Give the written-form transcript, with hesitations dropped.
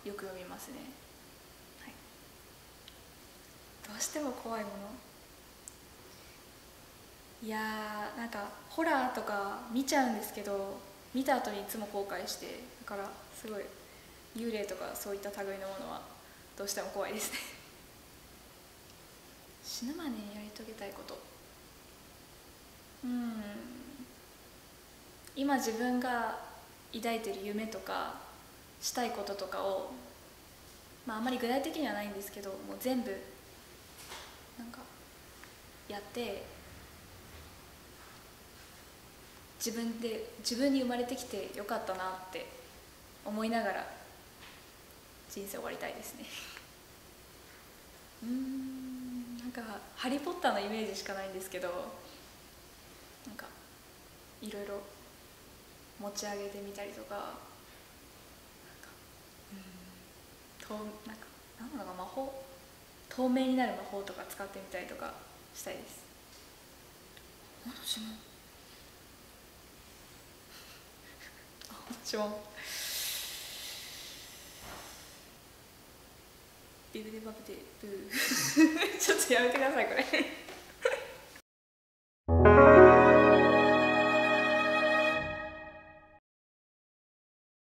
よく読みますね。はい、どうしても怖いもの、いやー、なんかホラーとか見ちゃうんですけど、見た後にいつも後悔して、だからすごい幽霊とかそういった類のものはどうしても怖いですね。死ぬまでにやり遂げたいこと、今自分が抱いてる夢とかしたいこととかを、あんまり具体的にはないんですけど、もう全部なんかやって自分に生まれてきてよかったなって思いながら人生終わりたいですね。なんかハリー・ポッターのイメージしかないんですけど、なんかいろいろ持ち上げてみたりとか、なんか何なのか、魔法、透明になる魔法とか使ってみたりとかしたいです。私もビブデバブデブーちょっとやめてくださいこれ